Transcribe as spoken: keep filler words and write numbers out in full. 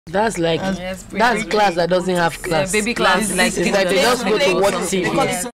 That's like That's that's class that doesn't have class. Yeah, baby class, It's like like It's like they just go to watch T V. Because